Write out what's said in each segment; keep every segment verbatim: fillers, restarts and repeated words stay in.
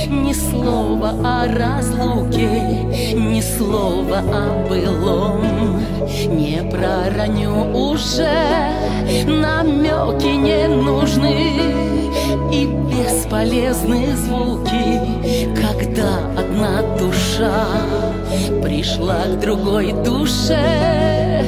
Ни слова о разлуке, ни слова о былом. Не пророню уже, намеки не нужны, и бесполезны звуки, когда одна душа пришла к другой душе.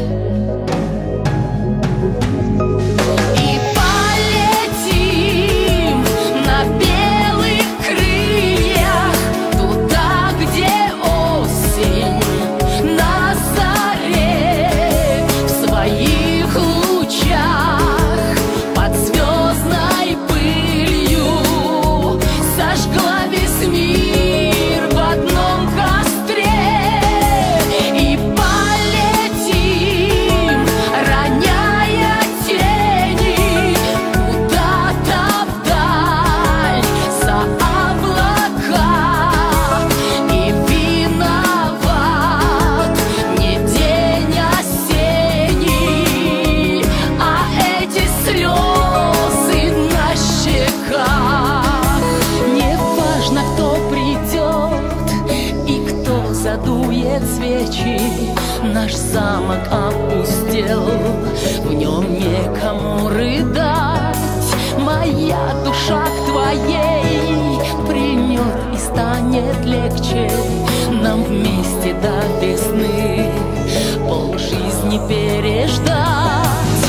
Задует свечи, наш замок опустел, в нем некому рыдать. Моя душа к твоей прильнет и станет легче. Нам вместе до весны полжизни переждать.